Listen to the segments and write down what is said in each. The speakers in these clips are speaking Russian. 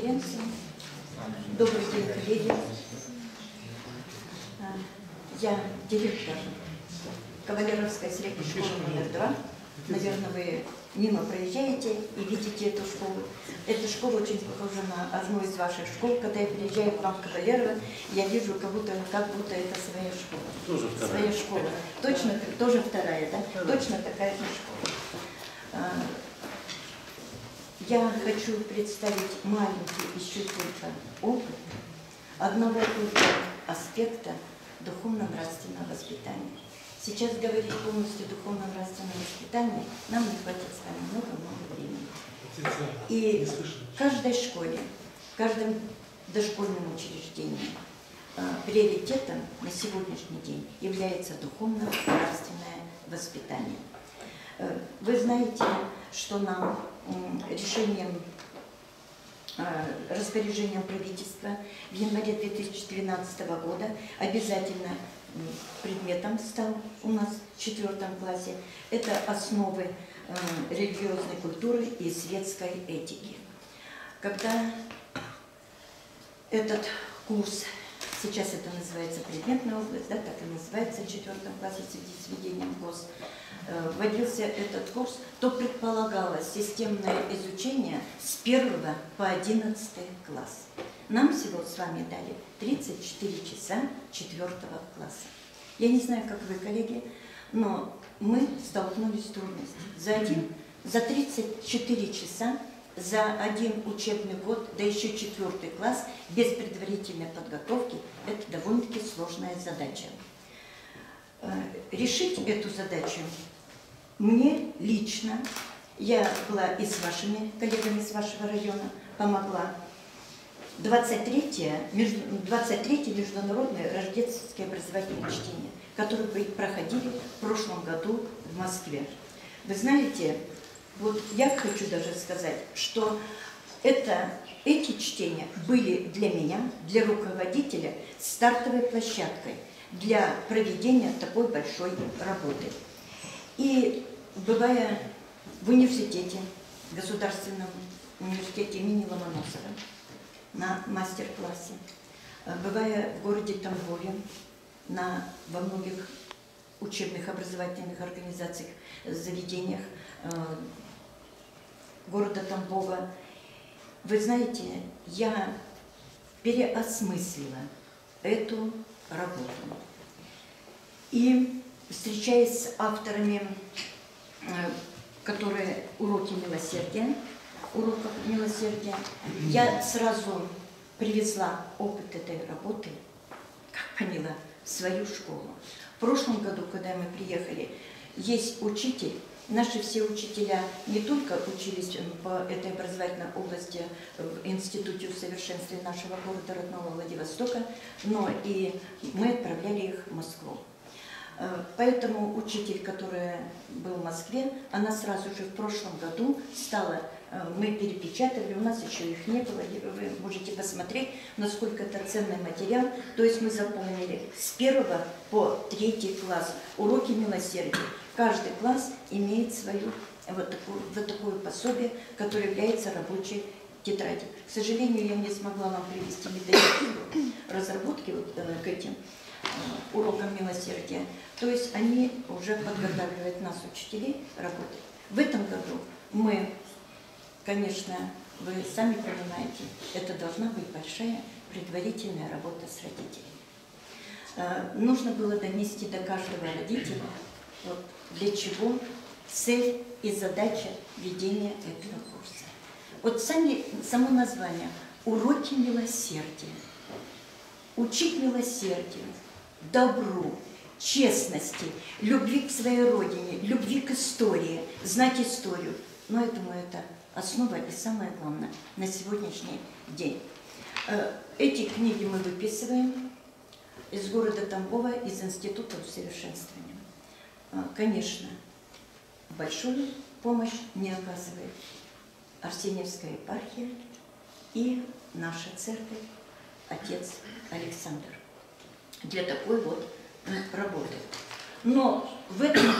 конференции. Добрый день, коллеги. Я директор Кавалеровской средней школы номер 2. Наверное, вы мимо проезжаете и видите эту школу. Эта школа очень похожа на одну из ваших школ. Когда я приезжаю к вам в Кавалерово, я вижу, как будто это своя школа. Тоже вторая. Своя школа. Точно, тоже вторая, да? Точно такая же школа. Я хочу представить маленький еще только опыт одного только аспекта духовно-нравственного воспитания. Сейчас говорить полностью о духовно-нравственном воспитании нам не хватит с вами много-много времени. И в каждой школе, в каждом дошкольном учреждении приоритетом на сегодняшний день является духовно-нравственное воспитание. Вы знаете, что нам распоряжением правительства в январе 2012 года обязательно предметом стал у нас в 4 классе. Это основы религиозной культуры и светской этики. Когда этот курс, сейчас это называется предметная область, да, так и называется в 4 классе в связи с введением ГОС, вводился этот курс, то предполагалось системное изучение с 1 по 11 класс. Нам всего с вами дали 34 часа 4 класса. Я не знаю, как вы, коллеги, но мы столкнулись с трудностью. За 34 часа, за один учебный год, да еще 4 класс, без предварительной подготовки, это довольно-таки сложная задача. Решить эту задачу мне лично, я была и с вашими коллегами с вашего района, помогла 23-е международные рождественские образовательные чтения, которые проходили в прошлом году в Москве. Вы знаете, вот я хочу даже сказать, что эти чтения были для меня, для руководителя, стартовой площадкой для проведения такой большой работы. И бывая в университете, Государственном университете имени Ломоносова, на мастер-классе, бывая в городе Тамбове, во многих учебных образовательных организациях, заведениях города Тамбова, вы знаете, я переосмыслила эту работу. И встречаясь с авторами, которые уроков милосердия, я сразу привезла опыт этой работы, как поняла, в свою школу. В прошлом году, когда мы приехали, есть учитель. Наши все учителя не только учились по этой образовательной области в Институте усовершенствования нашего города родного Владивостока, но и мы отправляли их в Москву. Поэтому учитель, который был в Москве, она сразу же в прошлом году стала, мы перепечатали, у нас еще их не было, вы можете посмотреть, насколько это ценный материал. То есть мы заполнили с 1 по 3 класс уроки милосердия. Каждый класс имеет свою вот такое пособие, которое является рабочей тетрадью. К сожалению, я не смогла вам привести методическую разработки вот к этим урокам милосердия. То есть они уже подготавливают нас, учителей, работать. В этом году мы, конечно, вы сами понимаете, это должна быть большая предварительная работа с родителями. Нужно было донести до каждого родителя, вот, для чего цель и задача ведения этого курса. Вот само название «Уроки милосердия». Учить милосердию, добру, честности, любви к своей родине, любви к истории, знать историю. Но это основа и самое главное на сегодняшний день. Эти книги мы выписываем из города Тамбова, из Института усовершенствования. Конечно, большую помощь мне оказывает Арсеньевская епархия и наша церковь, отец Александр, для такой вот работы. Но в этом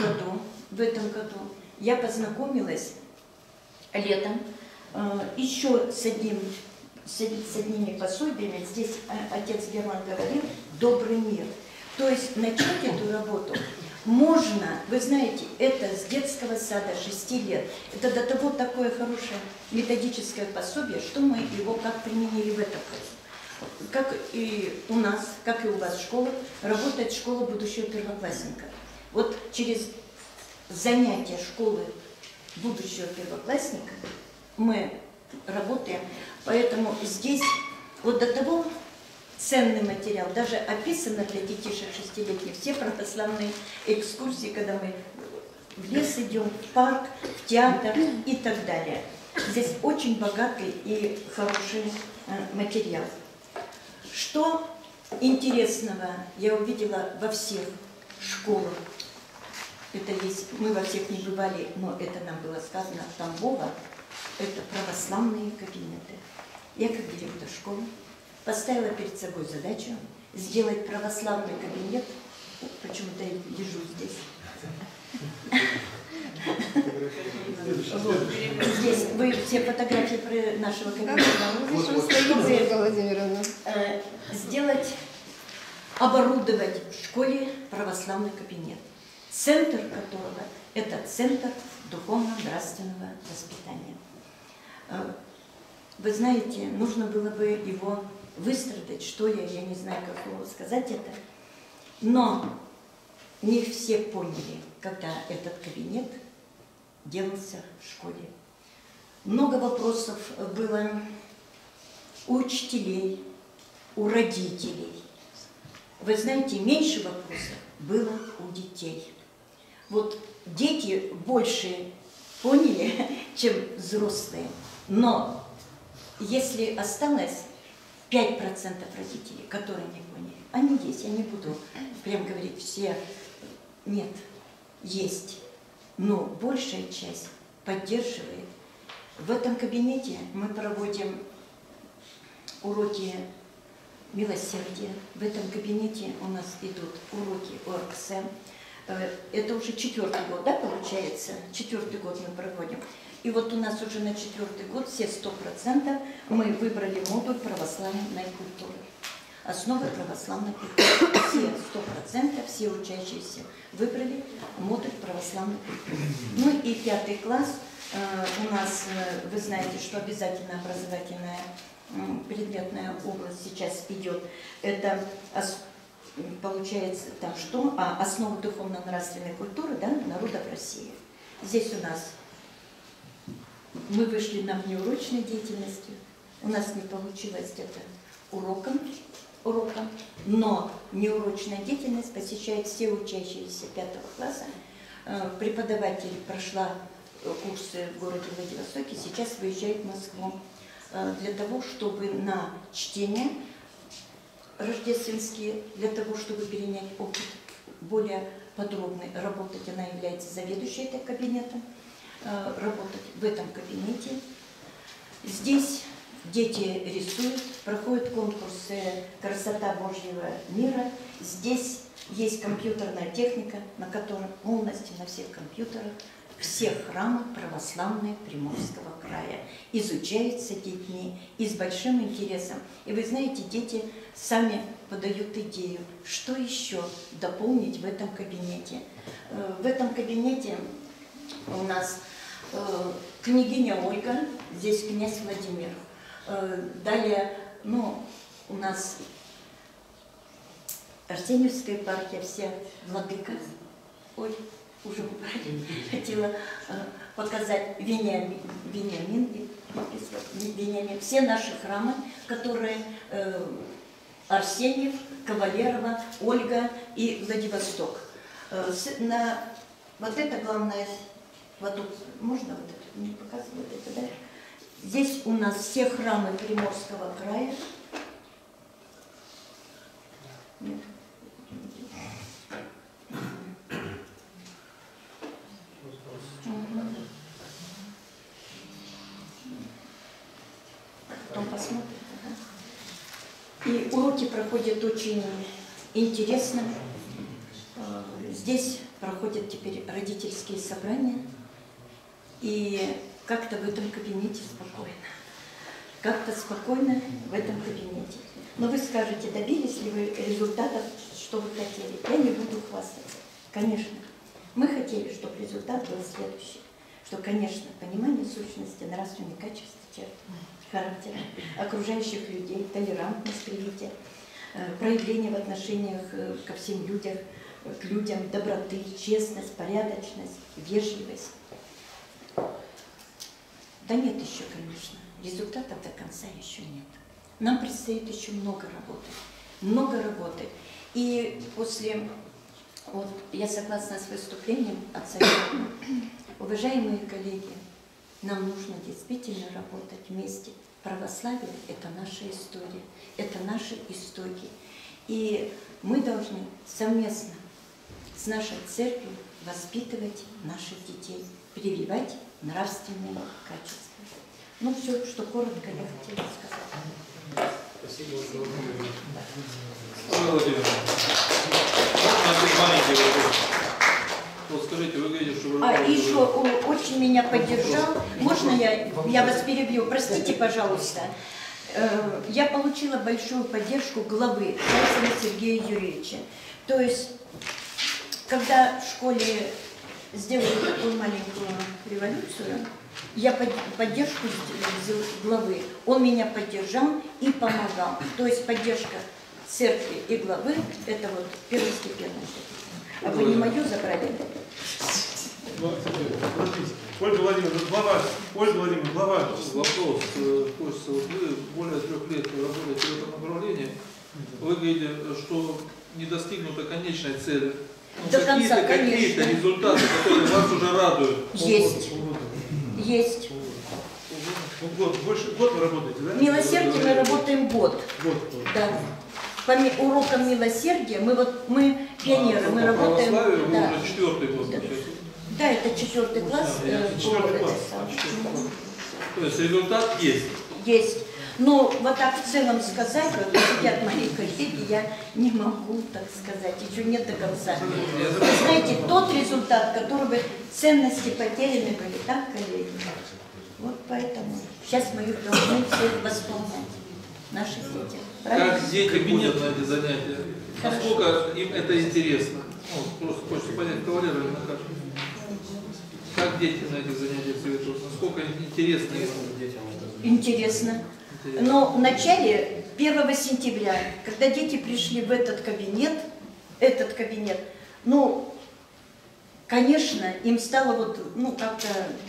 году я познакомилась летом еще с одним с одними пособиями, здесь отец Герман говорил, добрый мир. То есть начать эту работу можно, вы знаете, это с детского сада, 6 лет. Это до того такое хорошее методическое пособие, что мы его как применили в этом году. Как и у нас, как и у вас в школах, работает школа будущего первоклассника. Вот через занятия школы будущего первоклассника мы работаем. Поэтому здесь вот до того ценный материал, даже описано для детишек 6-летних, все православные экскурсии, когда мы в лес идем, в парк, в театр и так далее. Здесь очень богатый и хороший материал. Что интересного я увидела во всех школах, это есть, мы во всех не бывали, но это нам было сказано в Тамбово, это православные кабинеты. Я как директор школы поставила перед собой задачу сделать православный кабинет, почему-то я лежу здесь. Здесь вы все фотографии нашего кабинета. Сделать, оборудовать в школе православный кабинет, центр которого это центр духовно-нравственного воспитания. Вы знаете, нужно было бы его выстрадать, что я не знаю, как его сказать это, но не все поняли, когда этот кабинет делался в школе. Много вопросов было у учителей, у родителей. Вы знаете, меньше вопросов было у детей. Вот дети больше поняли, чем взрослые, но если осталось 5% родителей, которые не поняли, они есть, я не буду прям говорить все, нет, есть, но большая часть поддерживает. В этом кабинете мы проводим уроки милосердия, в этом кабинете у нас идут уроки ОРКСМ. Это уже 4-й год, да, получается? 4-й год мы проводим. И вот у нас уже на 4-й год все 100% мы выбрали модуль православной культуры. Основы православной культуры. Все 100%, все учащиеся выбрали модуль православной культуры. Ну и 5-й класс. У нас, вы знаете, что обязательно образовательная предметная область сейчас идет. Это получается там что? Основы духовно-нравственной культуры, да, народов России. Здесь у нас мы вышли на внеурочной деятельностью. У нас не получилось это уроком, но неурочная деятельность посещает все учащиеся 5-го класса. Преподаватель прошла курсы в городе Владивостоке, сейчас выезжает в Москву для того, чтобы на чтение рождественские, для того, чтобы перенять опыт более подробный, работать. Она является заведующей этим кабинетом, работать в этом кабинете. Здесь дети рисуют, проходят конкурсы «Красота Божьего мира». Здесь есть компьютерная техника, на которой полностью на всех компьютерах всех храмов православные Приморского края изучаются детьми и с большим интересом. И вы знаете, дети сами подают идею, что еще дополнить в этом кабинете. В этом кабинете у нас княгиня Ольга, здесь князь Владимир. Далее, ну, у нас Арсеньевская епархия, вся владыка. Ой, уже убрали. Хотела показать Вениамин, все наши храмы, которые Арсеньев, Кавалерова, Ольга и Владивосток. Вот это главное, вот тут, можно вот это, не показывать это, да? Здесь у нас все храмы Приморского края. Нет. Потом посмотрим. И уроки проходят очень интересно. Здесь проходят теперь родительские собрания. И как-то в этом кабинете спокойно. как-то спокойно в этом кабинете. Но вы скажете, добились ли вы результатов, что вы хотели? Я не буду хвастаться. Конечно. Мы хотели, чтобы результат был следующий. Что, конечно, понимание сущности, нравственных качеств, черт характера, окружающих людей, толерантность привития, проявление в отношениях ко всем людям, к людям, доброты, честность, порядочность, вежливость. Да нет еще, конечно. Результатов до конца еще нет. Нам предстоит еще много работы. Много работы. И после, вот я согласна с выступлением отца Ивана. Уважаемые коллеги, нам нужно действительно работать вместе. Православие – это наша история, это наши истоки. И мы должны совместно с нашей церковью воспитывать наших детей, прививать нравственные качества. Ну, все, что коротко я хотела сказать. Спасибо, Владимир. Маленький вопрос. Вот скажите, вы говорите, что вы... И еще очень меня поддержал. Можно я вас перебью? Простите, пожалуйста. Я получила большую поддержку главы Зайцева Сергея Юрьевича. То есть, когда в школе сделали такую маленькую революцию, я поддержку главы, он меня поддержал и помогал. То есть поддержка церкви и главы – это вот первостепенное. А вы не мою забрали? Ольга Владимировна, глава. Вопрос. Хочется, вы более 3 лет работаете в этом направлении. Вы говорите, что не достигнута конечная цель. До конца, какие-то результаты, которые вас уже радуют? Есть. Есть. Год вы работаете, да? Милосердие мы работаем год. Да. По урокам милосердия мы пионеры, мы работаем. Да. Уже 4-й год. Да, это 4-й класс. То есть результат есть. Есть. Но вот так в целом сказать, вот сидят мои коллеги, я не могу так сказать, еще нет до конца. Вы знаете, тот результат, который бы ценности потеряны были, так, коллеги? Вот поэтому сейчас мы их должны всех восполнять, наши дети. Правильно? Как дети ходят на эти занятия? Насколько им это интересно? Ну, просто хочется понять, кавалеры или на каждом. Как дети на этих занятиях советуют? Насколько интересно им? Интересно. Но в начале 1 сентября, когда дети пришли в этот кабинет, ну, конечно, им стало вот, ну, как-то,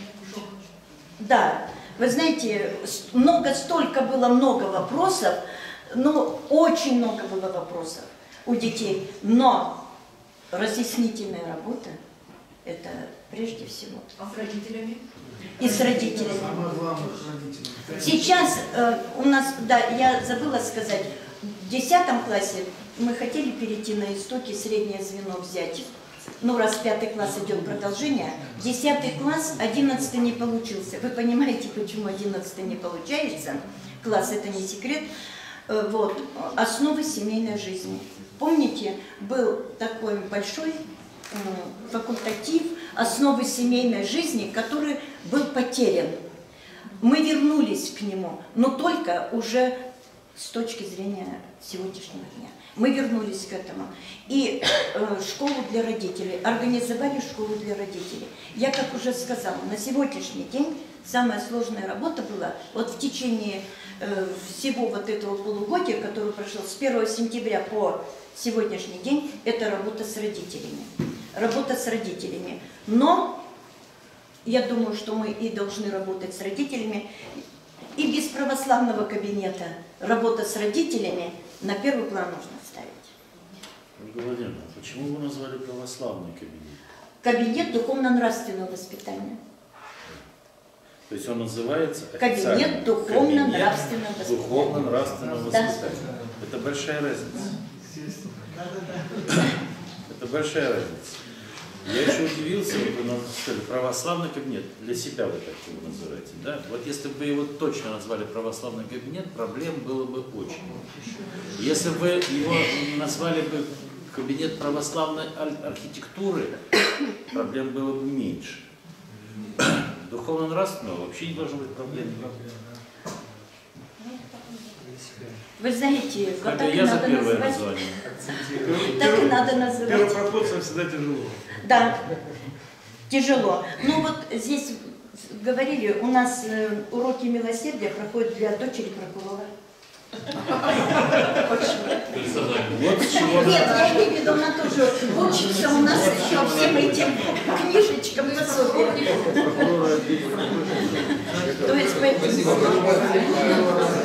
да, вы знаете, столько было много вопросов, ну, очень много было вопросов у детей, но разъяснительная работа – это прежде всего. А с родителями? И с родителями. Сейчас у нас, да, я забыла сказать, в 10 классе мы хотели перейти на истоки, среднее звено взять. Ну, раз 5 класс идет продолжение, 10 класс, 11 не получился. Вы понимаете, почему 11 не получается? Класс – это не секрет. Вот, основы семейной жизни. Помните, был такой большой факультатив «Основы семейной жизни», который был потерян. Мы вернулись к нему, но только уже с точки зрения сегодняшнего дня. Мы вернулись к этому. И школу для родителей, организовали школу для родителей. Я, как уже сказала, на сегодняшний день самая сложная работа была вот в течение всего вот этого полугодия, который прошел с 1 сентября по сегодняшний день, это работа с родителями. Работа с родителями. Но я думаю, что мы и должны работать с родителями. И без православного кабинета работа с родителями на первый план нужно ставить. Ольга Владимировна, почему вы назвали православный кабинет? Кабинет духовно-нравственного воспитания. То есть он называется кабинет духовно-нравственного воспитания. Духовно-нравственного Да. воспитания. Это большая разница. Это большая разница. Я еще удивился, вы сказали, православный кабинет, для себя вы так его называете, да? Вот если бы его точно назвали православный кабинет, проблем было бы очень. Если бы его назвали бы кабинет православной архитектуры, проблем было бы меньше. Духовно-нравственного вообще не должно быть проблем. Вы знаете, вот Это так и я за надо первое называть. название. Так и надо называть. Первопроходцам всегда тяжело. Да, тяжело. Ну вот здесь говорили, у нас уроки милосердия проходят для дочери прокурора. Вот с чего Нет, я имею в виду, она тоже учится у нас еще всем этим книжечкам пособиям. То есть,